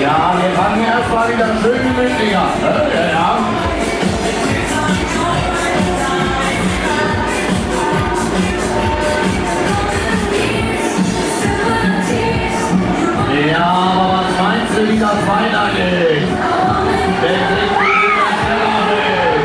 Ja, wir fangen erstmal wieder schön gemütlich an. Ne? Ja, ja. Ja, aber was meinst du, wie das weitergeht? Der kriegt die Dinge schneller mit.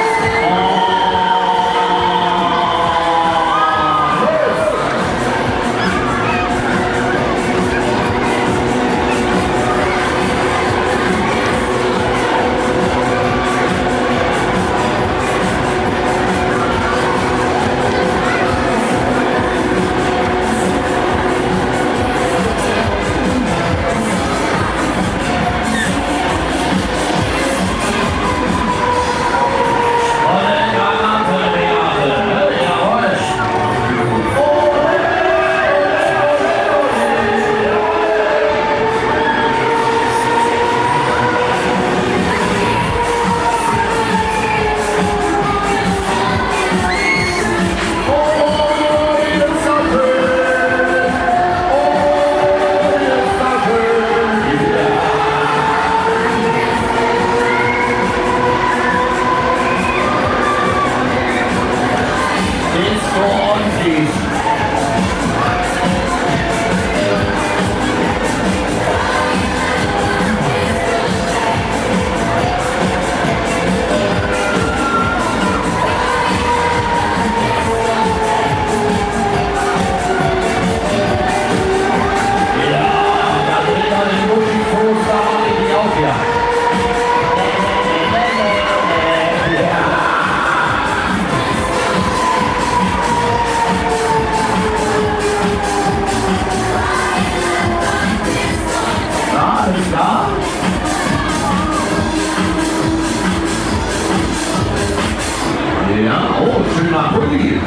Ja, oh, schöner Pulli.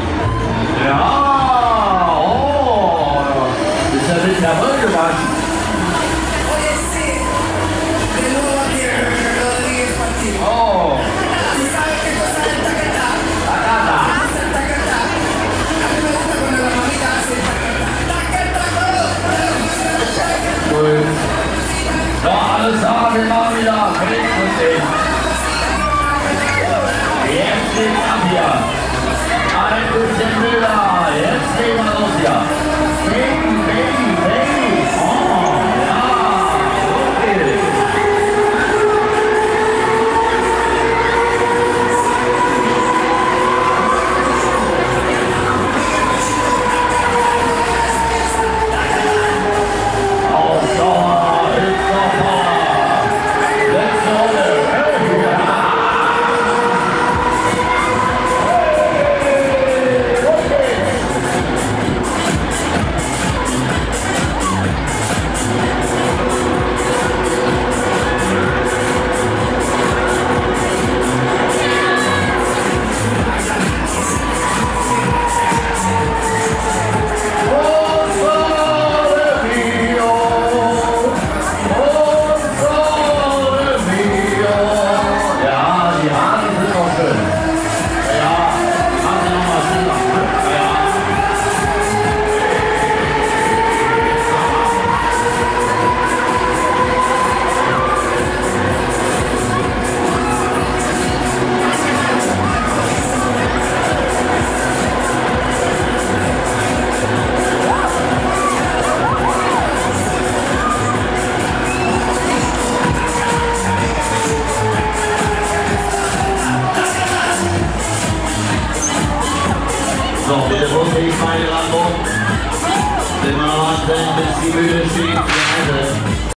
Ja, oh, ist ja mit der Wolle gewaschen. Oye, sí, de nuevo aquí Rodríguez Martín. Oh. ¿Tú sabes qué cosa es el tacatá? Tacata. ¿Hace el tacatá? A mí me gusta cuando la mamita hace el tacatá. Tacatá, Gut. So, alles da, wir machen wieder Frieden. Jetzt geht's ab hier. Ein bisschen wilder. Jetzt gehen wir los hier. Baby, Baby, Baby. Oh, ja. Okay. Ausdauer ist noch Power. Letzte Runde. So, bitte muss ich meine Rambo. Immer warten, bis die Mühle steht.